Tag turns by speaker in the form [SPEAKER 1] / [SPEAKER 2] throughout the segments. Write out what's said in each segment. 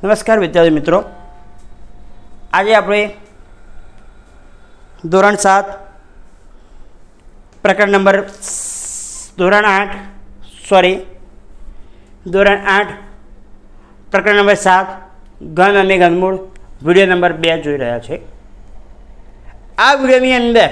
[SPEAKER 1] नमस्कार विद्यार्थी मित्रों, आज आप धोरण 7 प्रकरण नंबर धोरण 8 प्रकरण नंबर 7 घन અને ઘનમૂળ વિડીયો નંબર 2 જોઈ રહ્યા છે। આ વિડીયોની અંદર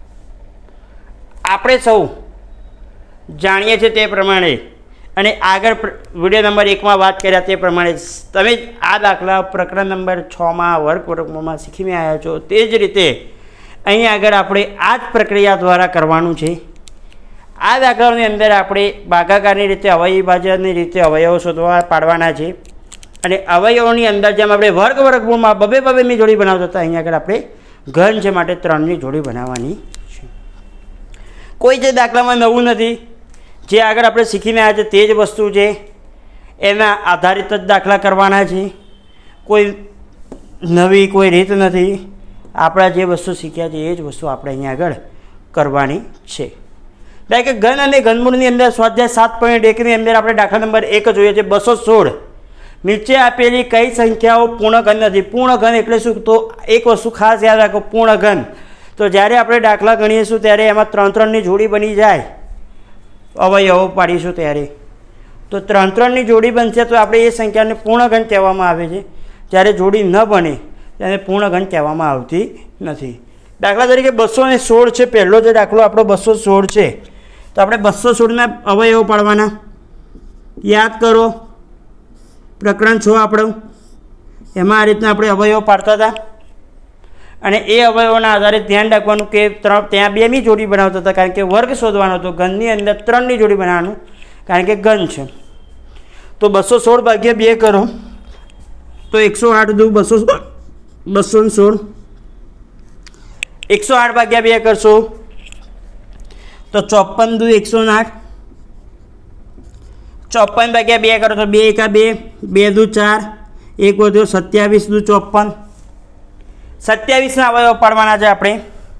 [SPEAKER 1] આપણે સૌ જાણીએ છીએ તે પ્રમાણે અને આગળ વિડીયો નંબર 1 માં વાત કર્યા તે પ્રમાણે તમે આ દાખલા પ્રકરણ નંબર 6 માં વર્ગમાં શીખીને આવ્યા છો। તે જ રીતે અહીં આગળ આપણે આ જ પ્રક્રિયા દ્વારા કરવાનું છે। આ દાખલાની અંદર આપણે ભાગાકારની રીતે અવયવી ભાજ્યની રીતે અવયવો શોધવા પાડવાના છે અને અવયવોની અંદર જેમ આપણે વર્ગમૂળમાં બબેની જોડી બનાવતા હતા, અહીં આગળ આપણે ઘન છે માટે 3ની જોડી બનાવવાની છે। કોઈ જે દાખલામાં નવું નથી, જે આગળ આપણે શીખીને આવ્યા છે તે જ વસ્તુ છે, એના આધારિત જ દાખલા કરવાના છે। કોઈ નવી કોઈ રીત નથી, આપણા જે વસ્તુ શીખ્યા છે એ જ વસ્તુ આપણે અહીંયા આગળ કરવાની છે। એટલે કે ઘન અને ઘનમૂળની અંદર સ્વાધ્યાય 7.1ની અંદર આપણે દાખલા નંબર 1 જોઈએ છે 216। નીચે આપેલી કઈ સંખ્યાઓ પૂર્ણ ઘન નથી? પૂર્ણ ઘન એટલે શું? તો એક વસ્તુ ખાસ યાદ રાખો, પૂર્ણ ઘન તો જ્યારે આપણે દાખલા ગણીશું ત્યારે એમાં 3-3ની જોડી બની જાય, અવયવો પાડીશું ત્યારે તો 3-3ની જોડી બનશે તો આપણે એ સંખ્યાને પૂર્ણ ઘન કહેવામાં આવે છે। જ્યારે જોડી ન બને તેને પૂર્ણ ઘન કહેવામાં આવતી નથી। દાખલા તરીકે 216 છે, પહેલો જે દાખલો આપણો 216 છે, તો આપણે 216ના અવયવો પાડવાના। યાદ કરો પ્રકરણ 6 આપણું, એમાં આ રીતના આપણે અવયવો પાડતા હતા અને એ અવયવોના આધારે ધ્યાન રાખવાનું કે ત્યાં 2ની જોડી બનાવતા હતા, કારણ કે વર્ગ શોધવાનો હતો। ઘનની અંદર 3ની જોડી બનાવવાનું, કારણ કે ઘન છે। તો 216 ભાગ્યા 2 કરો તો 108 દુ 216, 108 ભાગ્યા 2 કરશો તો 54 દુ 108, 54 ભાગ્યા 2 કરો તો 2 એકા 2, 2 દુ 4, 1 વધ્યો 27 દુ 54। 27ના અવયવ પાડવાના છે આપણે।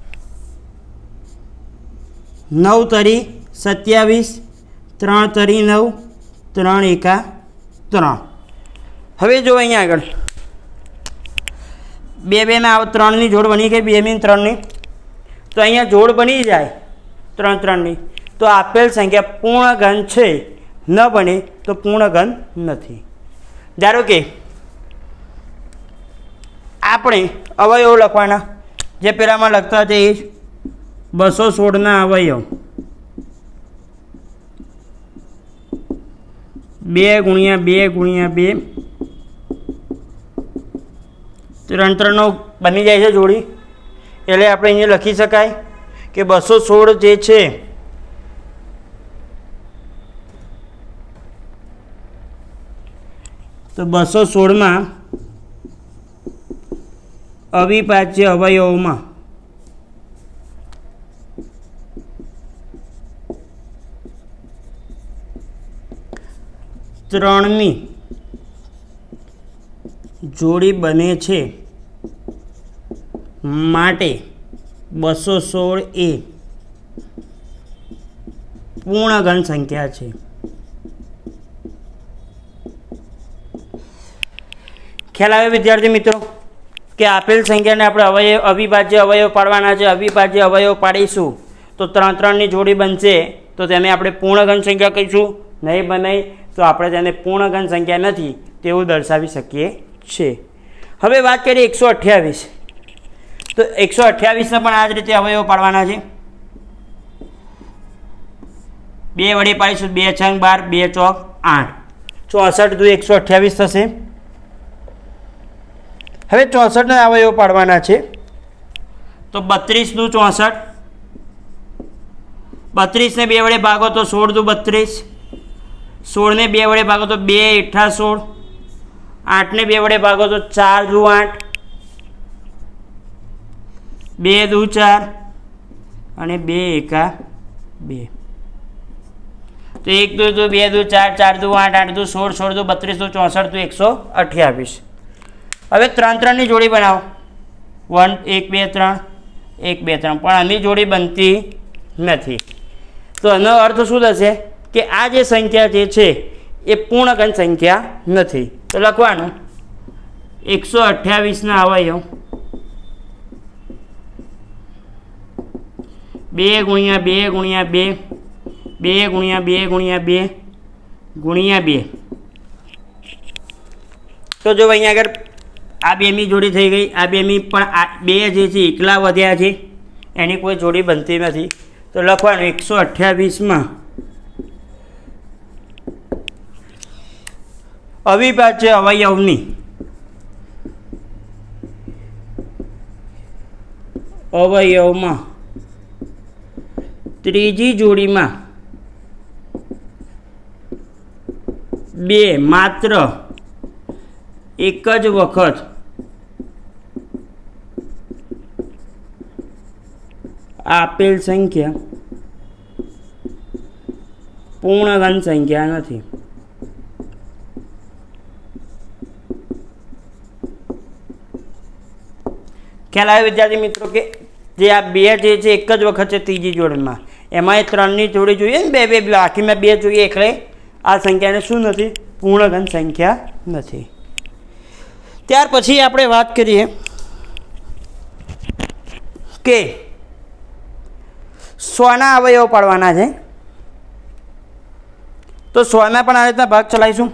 [SPEAKER 1] 9 તરી 27, 3 તરી 9, 3 એકા 3। હવે જો અહીંયા આગળ 2-2ના 3ની જોડ બની ગઈ, 2 ની 3ની, તો અહીંયા જોડ બની જાય 3-3ની, તો આપેલ સંખ્યા પૂર્ણ ઘન છે, ન બને તો પૂર્ણ ઘન નથી। ધારો કે આપણે અવયવો લખવાના, જે પહેલામાં લખતા છે એ જ 216ના અવયવ 2 ગુણ્યા 2 ગુણ્યા 2, 3-3નો બની જાય છે જોડી, એટલે આપણે અહીંયા લખી શકાય કે 216 જે છે તો 216માં અવિભાજ્ય અવયવોમાં ત્રણની જોડી બને છે, માટે 216 એ પૂર્ણ ઘન સંખ્યા છે। ખ્યાલ આવે વિદ્યાર્થી મિત્રો કે આપેલ સંખ્યાને આપણે અવિભાજ્ય અવયવ પાડવાના છે। અવિભાજ્ય અવયવ પાડીશું તો 3-3ની જોડી બનશે, તો તેને આપણે પૂર્ણ ઘન સંખ્યા કહીશું। નહીં બને તો આપણે તેને પૂર્ણ ઘન સંખ્યા નથી તેવું દર્શાવી શકીએ છીએ। હવે વાત કરીએ 128, તો 128ને પણ આ જ રીતે અવયવ પાડવાના છે। 2 વડે પાડીશું, 2 છંગ 12, 2 ચોક 8, 64 દુ 128 થશે। હવે 64ના અવયવ પાડવાના છે, તો 32 દુ 64, 32ને 2 વડે ભાગો તો 16 દુ 32, 16ને 2 વડે ભાગો તો 2 8 16, 8ને 2 વડે ભાગો તો 4 દુ 8, 2 દુ 4 અને 2 એકા 2, તો 1 દુ 2 દુ 4, 4 દુ 8, 8 દુ 16, 16 દુ 32 દુ 64 દુ 128। હવે 3-3ની જોડી બનાવો, 1 1 2 3, 1 2 3, પણ આની જોડી બનતી નથી। તો એનો અર્થ શું થશે કે આ જે સંખ્યા જે છે એ પૂર્ણ ઘન સંખ્યા નથી। તો લખવાનું 128 અવયવ 2 ગુણ્યા 2 ગુણ્યા 2 2 ગુણ્યા 2 ગુણ્યા 2 ગુણ્યા 2 તો જો અહીંયા આગળ આ બેની જોડી થઈ ગઈ, આ બેની પણ આ બે જે છે એકલા વધ્યા છે, એની કોઈ જોડી બનતી નથી. તો લખવાનું 128માં અવિભાજ્ય અવયવની અવયવમાં ત્રીજી જોડીમાં 2 માત્ર એક જ વખત આપેલ સંખ્યા પૂર્ણઘન સંખ્યા નથી. ખ્યાલ આવે વિદ્યાર્થી મિત્રો કે જે આ બે જે છે એક જ વખત છે ત્રીજી જોડીમાં, એમાં એ ત્રણની જોડી જોઈએ ને, બે બાકીમાં બે જોઈએ, એટલે આ સંખ્યાને શું નથી? પૂર્ણઘન સંખ્યા નથી. ત્યાર પછી આપણે વાત કરીએ કે 100ના અવયવ પાડવાના છે. તો 100ના પણ આ રીતના ભાગ ચલાવીશું.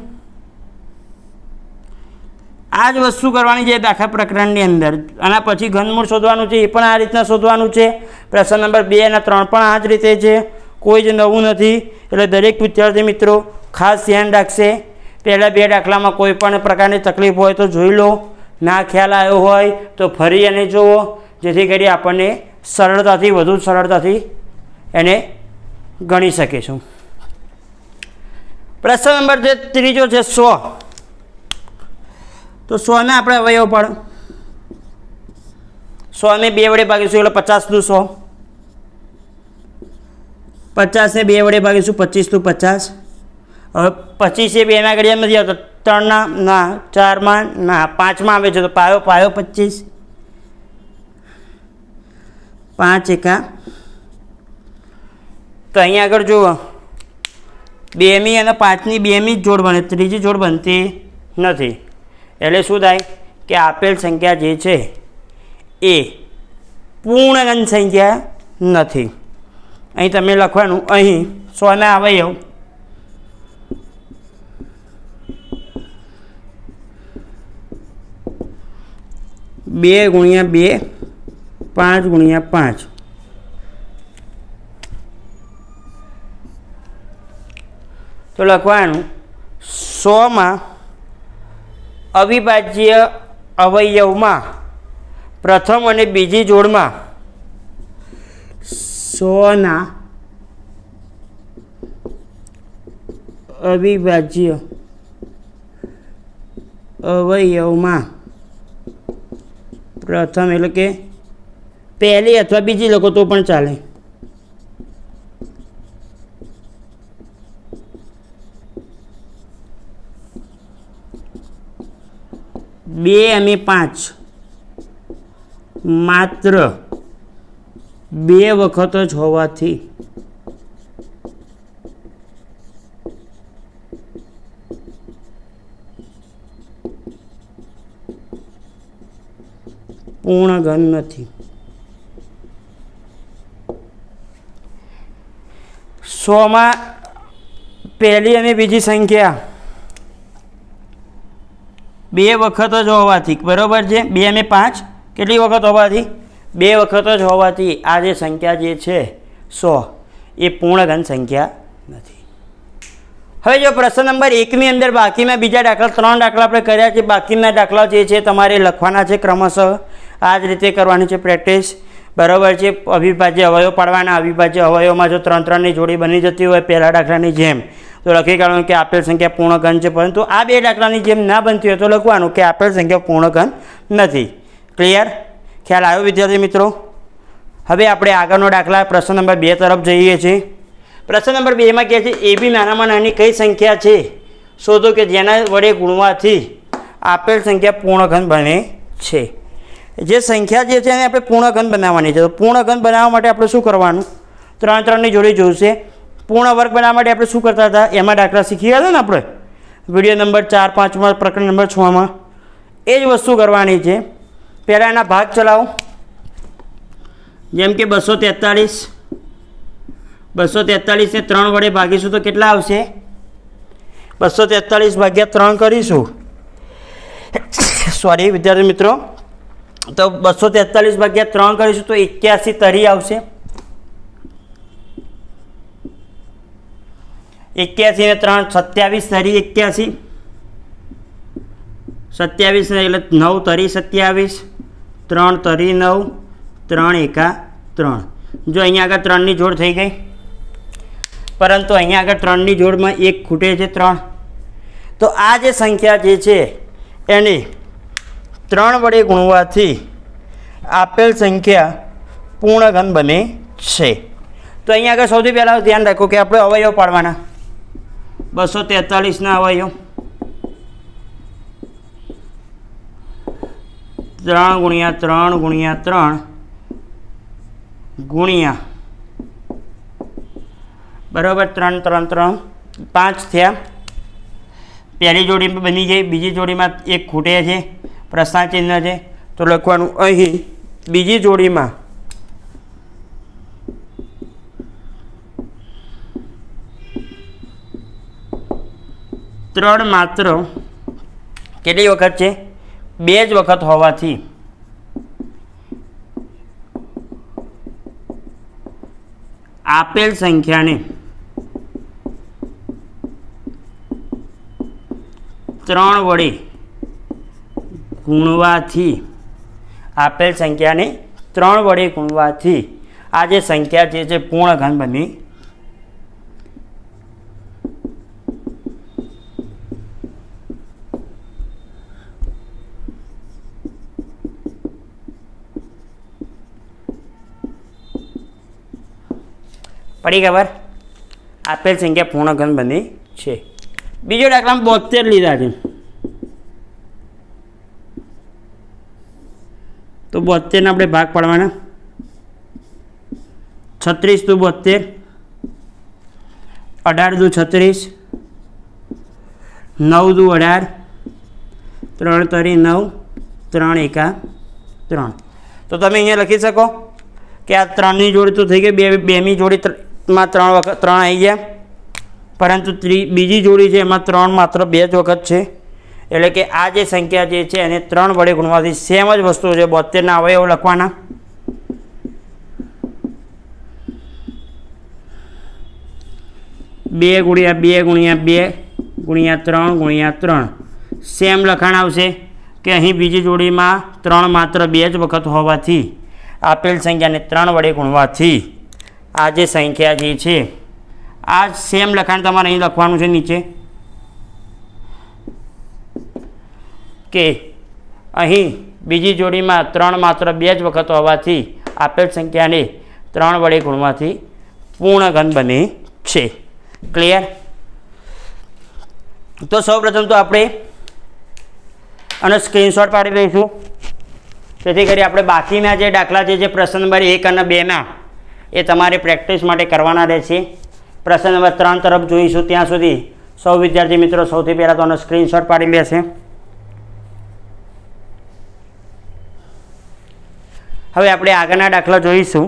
[SPEAKER 1] આ જ વસ્તુ કરવાની છે દાખલા પ્રકરણની અંદર. આના પછી ઘનમૂળ શોધવાનું છે, એ પણ આ રીતના શોધવાનું છે. પ્રશ્ન નંબર 2 અને 3 પણ આ જ રીતે છે, કોઈ જ નવું નથી. એટલે દરેક વિદ્યાર્થી મિત્રો ખાસ ધ્યાન રાખશે. પહેલાં 2 દાખલામાં કોઈ પણ પ્રકારની તકલીફ હોય તો જોઈ લો, ના ખ્યાલ આવ્યો હોય તો ફરી એને જુઓ, જેથી કરી આપણને સરળતાથી વધુ સરળતાથી એને ગણી શકીશું. પ્રશ્ન નંબર જે ત્રીજો છે 100. તો 100ને આપણે અવયવ પાડો. 100ને 2 વડે ભાગીશું એટલે 50 દુ 100. 50ને 2 વડે ભાગીશું 25 દુ 50. હવે 25 એ 2ના ઘડિયામાં નથી આવતો, 3ના ના, 4માં ના, 5માં આવે છે. તો પાયો 25, 5 એકા. તો અહીંયા આગળ જુઓ 2મી અને 5ની 2મી જ જોડ બને, ત્રીજી જોડ બનતી નથી. એટલે શું થાય કે આપેલ સંખ્યા જે છે એ પૂર્ણઘન સંખ્યા નથી. અહીં તમે લખવાનું, અહીં 100ના અવયવ 2 ગુણ્યા 2, 5 ગુણ્યા 5. તો લખવાનું 100માં અવિભાજ્ય અવયવમાં પ્રથમ અને બીજી જોડમાં 100ના અવિભાજ્ય અવયવમાં પ્રથમ એટલે કે પહેલી અથવા બીજી લખો તો પણ ચાલે. બે અને 5 માત્ર 2 વખત જ હોવાથી પૂર્ણઘન નથી. 100માં પહેલી અને બીજી સંખ્યા 2 વખત જ હોવાથી, બરાબર છે, 2 અને 5 કેટલી વખત હોવાથી? 2 વખત જ હોવાથી આ જે સંખ્યા જે છે 100 એ પૂર્ણઘન સંખ્યા નથી. હવે જો પ્રશ્ન નંબર 1ની અંદર બાકીના બીજા દાખલા 3 દાખલા આપણે કર્યા છે. બાકીના દાખલા જે છે તમારે લખવાના છે ક્રમશઃ. આ જ રીતે કરવાની છે પ્રેક્ટિસ, બરાબર છે. અવિભાજ્ય અવયવ પાડવાના. અવિભાજ્ય અવયવમાં જો 3-3ની જોડી બની જતી હોય પહેલા દાખલાની જેમ, તો લખી કાઢવાનું કે આપેલ સંખ્યા પૂર્ણઘન છે. પરંતુ આ 2 દાખલાની જેમ ના બનતી હોય તો લખવાનું કે આપેલ સંખ્યા પૂર્ણઘન નથી. ક્લિયર? ખ્યાલ આવ્યો વિદ્યાર્થી મિત્રો? હવે આપણે આગળનો દાખલા પ્રશ્ન નંબર 2 તરફ જઈએ છીએ. પ્રશ્ન નંબર 2માં કહે છે એબી નાનામાં નાની કઈ સંખ્યા છે શોધો કે જેના વડે ગુણવાથી આપેલ સંખ્યા પૂર્ણઘન બને છે. જે સંખ્યા જે છે એને આપણે પૂર્ણઘન બનાવવાની છે. તો પૂર્ણઘન બનાવવા માટે આપણે શું કરવાનું? 3-3ની જોડી જોઈશે. પૂર્ણ વર્ગ બનાવવા માટે આપણે શું કરતા હતા? એમાં દાખલા શીખી ગયા હતા ને આપણે વિડીયો નંબર 4-5માં, પ્રકરણ નંબર 6માં. એ જ વસ્તુ કરવાની છે। પહેલાં એના ભાગ ચલાવો। જેમ કે 243 ને 3 વડે ભાગીશું તો કેટલા આવશે? 243 ભાગ્યા 3 કરીશું, સોરી વિદ્યાર્થી મિત્રો, તો 243 ભાગ્યા 3 કરીશું તો 81 તરી આવશે। 81 ને 3 27 તરી 81, 27 ને એટલે 9 તરી 27, 3 તરી 9, 3 એકા 3। જો અહીંયા આગળ 3ની જોડ થઈ ગઈ, પરંતુ અહીંયા આગળ 3ની જોડમાં 1 ખૂટે છે 3, તો આ જે સંખ્યા જે છે એને 3 વડે ગુણવાથી આપેલ સંખ્યા પૂર્ણઘન બને છે। તો અહીંયા આગળ સૌથી પહેલાં ધ્યાન રાખો કે આપણે અવયવ પાડવાના। 243ના અવયવ 3 ગુણ્યા 3 ગુણ્યા 3 ગુણ્યા બરાબર 3 3 3 5 થયા। પહેલી જોડી બની ગઈ, બીજી જોડીમાં 1 ખૂટે છે, પ્રશ્ન ચિહ્ન છે, તો લખવાનું અહીં બીજી જોડીમાં 3 માત્ર કેટલી વખત છે? 2 જ વખત હોવાથી આપેલ સંખ્યાને 3 વડે ગુણવાથી આપેલ સંખ્યાને 3 વડે ગુણવાથી આ જે સંખ્યા જે છે પૂર્ણઘન બની। પડી ખબર? આપેલ સંખ્યા પૂર્ણઘન બની છે। બીજો દાખલામાં 72 લીધા છે, તો 72 ને આપણે ભાગ પાડવાના। 36 દુ 72, 18 દુ 36, 9 દુ 18, 3 તરી 9, 3 એકા 3। તો તમે અહીંયા લખી શકો કે આ 3ની જોડી તો થઈ ગઈ, બેની જોડીમાં 3 વખત 3 આવી ગયા, પરંતુ બીજી જોડી છે એમાં 3 માત્ર 2 જ વખત છે, એટલે કે આ જે સંખ્યા જે છે એને 3 વડે ગુણવાથી સેમ જ વસ્તુ છે 72ના અવયવ લખવાના। બે ગુણ્યા 2 ગુણ્યા 2 ગુણ્યા 3 ગુણ્યા 3 સેમ લખાણ આવશે કે અહીં બીજી જોડીમાં 3 માત્ર 2 જ વખત હોવાથી આપેલ સંખ્યાને 3 વડે ગુણવાથી આ જે સંખ્યા જે છે આ સેમ લખાણ તમારે અહીં લખવાનું છે નીચે કે અહીં બીજી જોડીમાં 3 માત્ર 2 જ વખત હોવાથી આપેલ સંખ્યાને 3 વડે ગુણવાથી પૂર્ણઘન બને છે। ક્લિયર? તો સૌપ્રથમ તો આપણે આનો સ્ક્રીનશોટ પાડી લઈશું, જેથી કરી આપણે બાકીના જે દાખલા છે પ્રશ્ન નંબર 1 અને 2ના એ તમારે પ્રેક્ટિસ માટે કરવાના રહેશે। પ્રશ્ન નંબર 3 તરફ જોઈશું, ત્યાં સુધી સૌ વિદ્યાર્થી મિત્રો સૌથી પહેલાં તો આનો સ્ક્રીનશોટ પાડી લેશે। હવે આપણે આગળના દાખલા જોઈશું।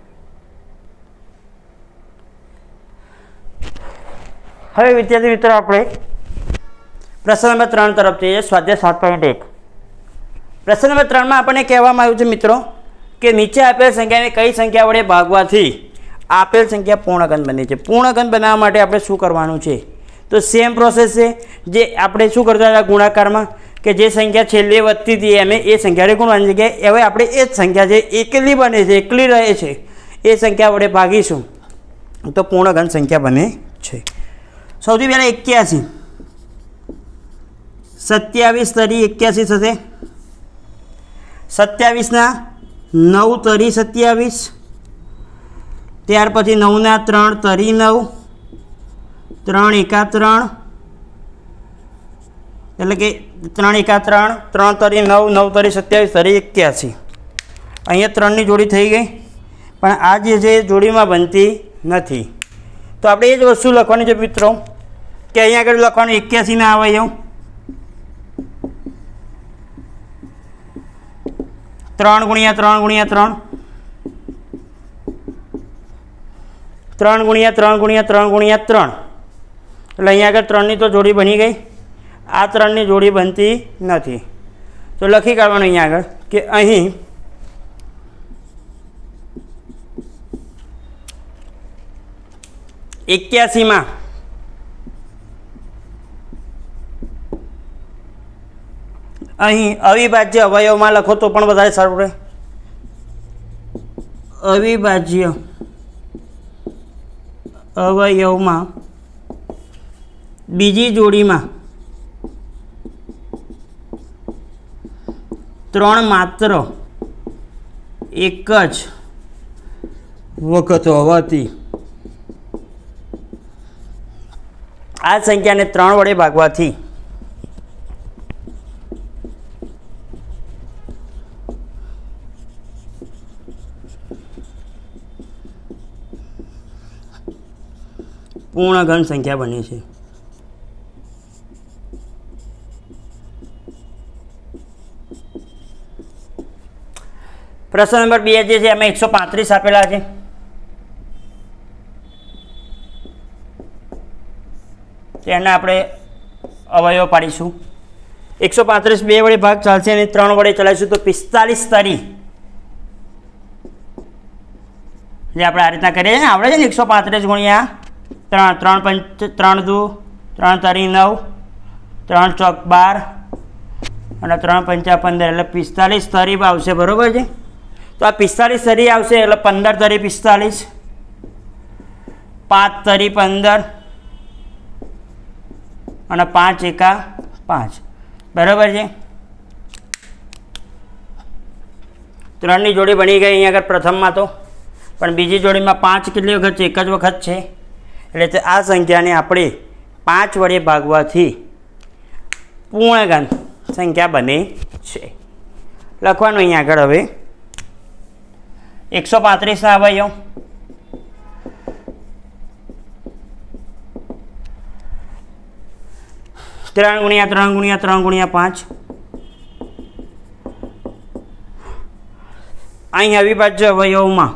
[SPEAKER 1] હવે વિદ્યાર્થી મિત્રો આપણે પ્રશ્ન નંબર 3 તરફ જઈએ, સ્વાધ્યાય 7.1। પ્રશ્ન નંબર 3માં આપણને કહેવામાં આવ્યું છે મિત્રો કે નીચે આપેલ સંખ્યાને કઈ સંખ્યા વડે ભાગવાથી આપેલ સંખ્યા પૂર્ણઘન બને છે। પૂર્ણઘન બનાવવા માટે આપણે શું કરવાનું છે? તો સેમ પ્રોસેસ છે જે આપણે શું કરતા હતા ગુણાકારમાં, કે જે સંખ્યા છેલ્લે વધતી હતી એને એ સંખ્યાને ગુણવાની જગ્યાએ હવે આપણે એ જ સંખ્યા જે એકલી બને છે, એકલી રહે છે, એ સંખ્યા વડે ભાગીશું તો પૂર્ણઘન સંખ્યા બને છે। સૌથી પહેલાં 81, 27 તરી 81 થશે, 27ના 9 તરી 27, ત્યાર પછી 9ના 3 તરી 9, 3 એકા 3, એટલે કે 3 એકા 3, 3 તરી 9, 9 તરી 27, તરી 81। અહીંયા 3ની જોડી થઈ ગઈ, પણ આ જે છે જોડીમાં બનતી નથી, તો આપણે એ જ વસ્તુ લખવાની છે મિત્રો કે અહીંયા આગળ લખવાનું 81ના અવયવ, 3 ગુણ્યા 3 ગુણ્યા 3, 3 ગુણ્યા 3 ગુણ્યા 3 ગુણ્યા 3, એટલે અહીંયા આગળ 3ની તો જોડી બની ગઈ, આ 3ની જોડી બનતી નથી. તો લખી કાઢવાનું અહીંયા આગળ કે અહીં એક્યાસીમાં અહીં અવિભાજ્ય અવયવમાં લખો તો પણ વધારે સારું રહે. અવિભાજ્ય અવયવમાં બીજી જોડીમાં 3 માત્ર એક જ વખત હોવાથી આ સંખ્યાને 3 વડે ભાગવાથી પૂર્ણ ઘન સંખ્યા બને છે. પ્રશ્ન નંબર 2 જે છે એમાં 135 આપેલા છે. તેને આપણે અવયવ પાડીશું. 135 2 વડે ભાગ ચાલશે અને 3 વડે ચલાવીશું તો 45 તરી, જે આપણે આ રીતના કરીએ ને આવડે છે ને, 135 ગુણ્યા 3, 3 5 3 2 3 તરી 9, 3 ચોક 12 અને 3 પંચા 15, એટલે 45 તરી આવશે. બરાબર છે. તો આ 45 તરી આવશે એટલે 15 તરી 45, 5 તરી 15 અને 5 એકા 5. બરાબર છે. 3ની જોડી બની ગઈ અહીંયા આગળ પ્રથમમાં, તો પણ બીજી જોડીમાં 5 કેટલી વખત છે? એક જ વખત છે. એટલે આ સંખ્યાને આપણે 5 વડે ભાગવાથી પૂર્ણઘન સંખ્યા બને છે. લખવાનું અહીંયા આગળ હવે 135ના અવયવ ત્રણ ગુણ્યા 3 ગુણ્યા 3 ગુણ્યા 5. અહીં અવિભાજ્ય અવયવમાં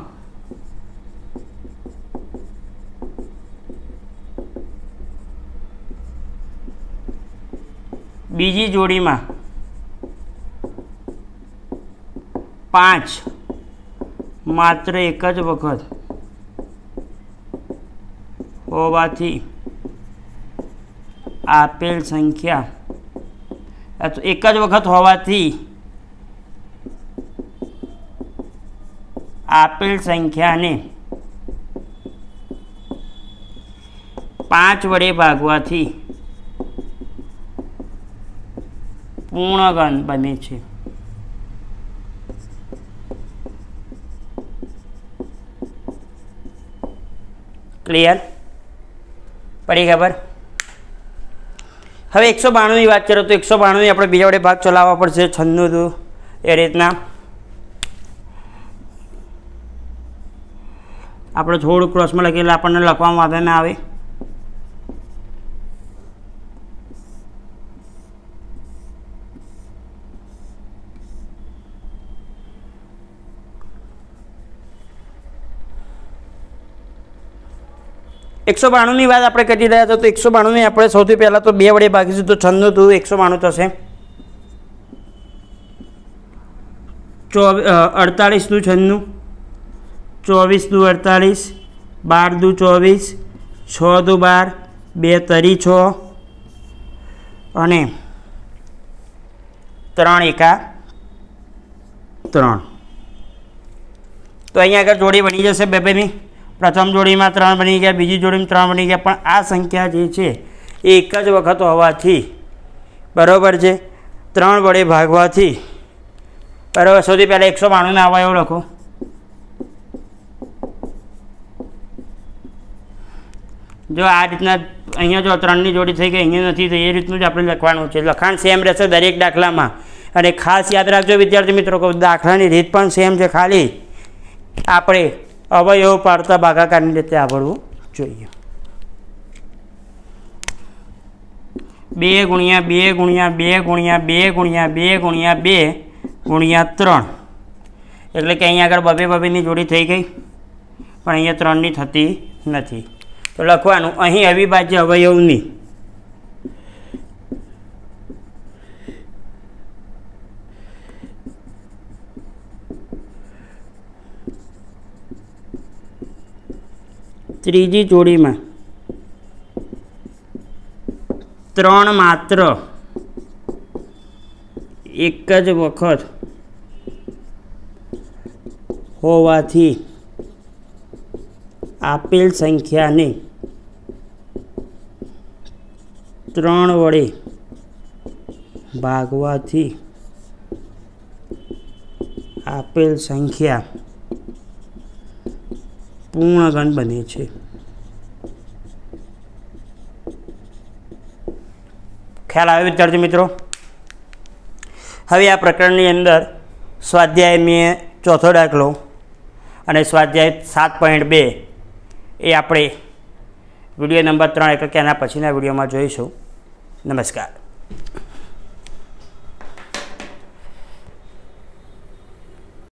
[SPEAKER 1] બીજી જોડીમાં 5 માત્ર એક જ વખત હોવાથી આપેલ સંખ્યા, એક જ વખત હોવાથી આપેલ સંખ્યાને 5 વડે ભાગવાથી પૂર્ણઘન બને છે. ક્લિયર? પડી ખબર? હવે 192ની વાત કરો તો 192ની આપણે બીજા વડે ભાગ ચલાવવા પડશે. 96 એ રીતના આપણે થોડું ક્રોસમાં લખીએ આપણને લખવામાં વાંધો ના આવે. એકસો 92ની વાત આપણે કરી રહ્યા હતા તો 192ની આપણે સૌથી પહેલાં તો 2 વડે ભાગીશું તો 96 192 થશે. 48 દુ 96, 24 દુ 48, 12 દુ 24, 6 દુ 12, 2 તરી 6 અને 3 એકા 3. તો અહીંયા આગળ જોડી બની જશે બેની. પ્રથમ જોડીમાં 3 બની ગયા, બીજી જોડીમાં 3 બની ગયા, પણ આ સંખ્યા જે છે એ એક જ વખત હોવાથી, બરાબર છે, 3 વડે ભાગવાથી, બરાબર. સૌથી પહેલાં 192ના અવયવ લખો. જો આ રીતના અહીંયા જો 3ની જોડી થઈ ગઈ, અહીંયા નથી થઈ, એ રીતનું જ આપણે લખવાનું છે. લખાણ સેમ રહેશે દરેક દાખલામાં. અને ખાસ યાદ રાખજો વિદ્યાર્થી મિત્રો કે દાખલાની રીત પણ સેમ છે, ખાલી આપણે અવયવ પાડતા ભાગાકારની રીતે આવડવું જોઈએ. 2 ગુણ્યા 2 ગુણ્યા 2 ગુણ્યા 2 ગુણ્યા 2 ગુણ્યા 2 ગુણ્યા 3 એટલે કે અહીંયા આગળ બબે બબેની જોડી થઈ ગઈ, પણ અહીંયા 3ની થતી નથી. તો લખવાનું અહીં અવિભાજ્ય અવયવની ત્રીજી જોડીમાં 3 માત્ર એક જ વખત હોવાથી આપેલ સંખ્યાને 3 વડે ભાગવાથી આપેલ સંખ્યા પૂર્ણગણ બને છે. ખ્યાલ આવ્યો વિદ્યાર્થી મિત્રો? હવે આ પ્રકરણની અંદર સ્વાધ્યાય મેં ચોથો દાખલો અને સ્વાધ્યાય 7.2 એ આપણે વિડીયો નંબર 3 એટલે કે એના પછીના વિડીયોમાં જોઈશું. નમસ્કાર.